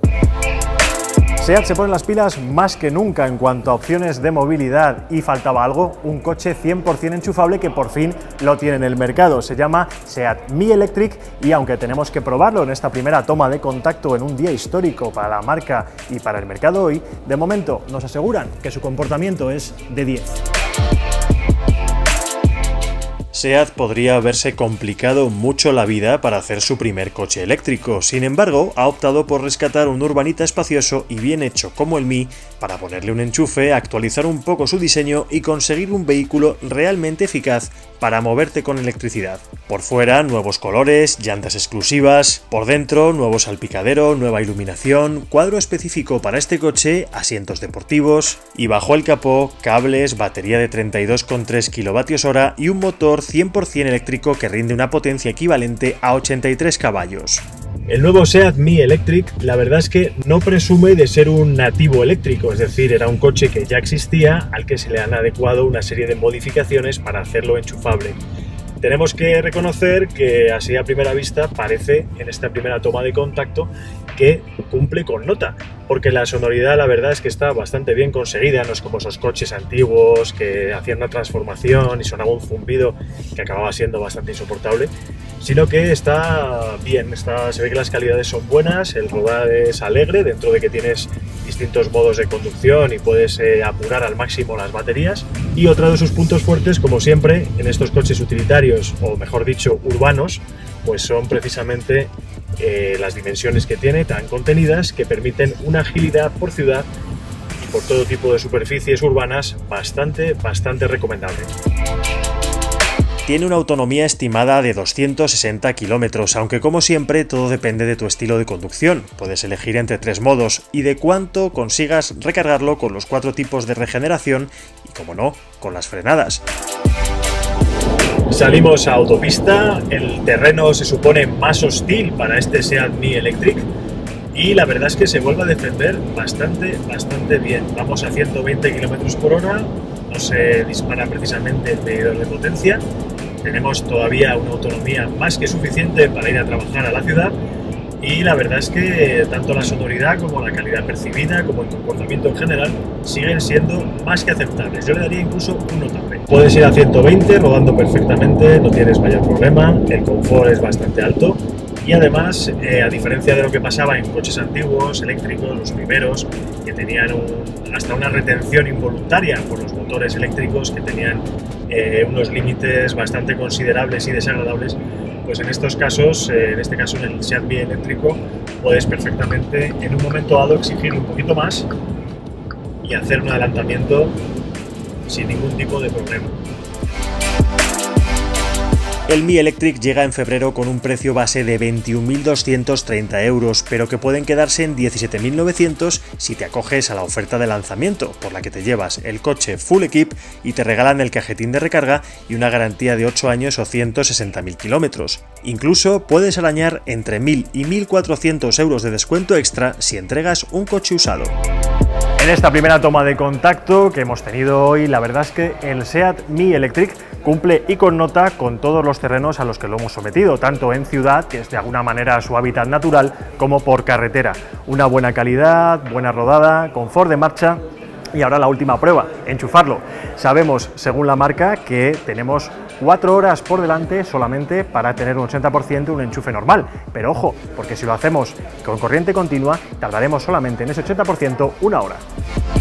SEAT se pone las pilas más que nunca en cuanto a opciones de movilidad y faltaba algo, un coche 100% enchufable que por fin lo tiene en el mercado. Se llama SEAT Mi Electric y aunque tenemos que probarlo en esta primera toma de contacto en un día histórico para la marca y para el mercado hoy, de momento nos aseguran que su comportamiento es de 10. SEAT podría haberse complicado mucho la vida para hacer su primer coche eléctrico, sin embargo ha optado por rescatar un urbanita espacioso y bien hecho como el Mi para ponerle un enchufe, actualizar un poco su diseño y conseguir un vehículo realmente eficaz para moverte con electricidad. Por fuera, nuevos colores, llantas exclusivas, por dentro, nuevo salpicadero, nueva iluminación, cuadro específico para este coche, asientos deportivos y bajo el capó, cables, batería de 32,3 kWh y un motor 100% eléctrico que rinde una potencia equivalente a 83 caballos. El nuevo SEAT Mi Electric, la verdad es que no presume de ser un nativo eléctrico, es decir, era un coche que ya existía al que se le han adecuado una serie de modificaciones para hacerlo enchufable. Tenemos que reconocer que así a primera vista parece, en esta primera toma de contacto, que cumple con nota, porque la sonoridad la verdad es que está bastante bien conseguida, no es como esos coches antiguos que hacían una transformación y sonaba un zumbido que acababa siendo bastante insoportable, sino que está bien, se ve que las calidades son buenas, el rodar es alegre dentro de que tienes distintos modos de conducción y puedes apurar al máximo las baterías. Y otro de sus puntos fuertes, como siempre en estos coches utilitarios, o mejor dicho urbanos, pues son precisamente las dimensiones que tiene tan contenidas que permiten una agilidad por ciudad y por todo tipo de superficies urbanas bastante recomendable. Tiene una autonomía estimada de 260 kilómetros, aunque como siempre todo depende de tu estilo de conducción. Puedes elegir entre 3 modos y de cuánto consigas recargarlo con los 4 tipos de regeneración y, como no, con las frenadas. Salimos a autopista, el terreno se supone más hostil para este SEAT Mi Electric y la verdad es que se vuelve a defender bastante bien. Vamos a 120 km por hora, no se dispara precisamente el medidor de potencia, tenemos todavía una autonomía más que suficiente para ir a trabajar a la ciudad y la verdad es que tanto la sonoridad como la calidad percibida como el comportamiento en general siguen siendo más que aceptables. Yo le daría incluso un notable. Puedes ir a 120 rodando perfectamente, no tienes mayor problema, el confort es bastante alto y además, a diferencia de lo que pasaba en coches antiguos, eléctricos, los primeros, que tenían hasta una retención involuntaria por los motores eléctricos que tenían unos límites bastante considerables y desagradables, pues en estos casos, en este caso en el SEAT Mi eléctrico, puedes perfectamente en un momento dado exigirle un poquito más y hacer un adelantamiento sin ningún tipo de problema. El Mi Electric llega en febrero con un precio base de 21.230 euros, pero que pueden quedarse en 17.900 si te acoges a la oferta de lanzamiento, por la que te llevas el coche full equip y te regalan el cajetín de recarga y una garantía de 8 años o 160.000 kilómetros. Incluso puedes arañar entre 1.000 y 1.400 euros de descuento extra si entregas un coche usado. En esta primera toma de contacto que hemos tenido hoy, la verdad es que el SEAT Mi Electric cumple y con nota con todos los terrenos a los que lo hemos sometido, tanto en ciudad, que es de alguna manera su hábitat natural, como por carretera. Una buena calidad, buena rodada, confort de marcha. Y ahora la última prueba, enchufarlo. Sabemos, según la marca, que tenemos 4 horas por delante solamente para tener un 80% un enchufe normal. Pero ojo, porque si lo hacemos con corriente continua, tardaremos solamente en ese 80% 1 hora.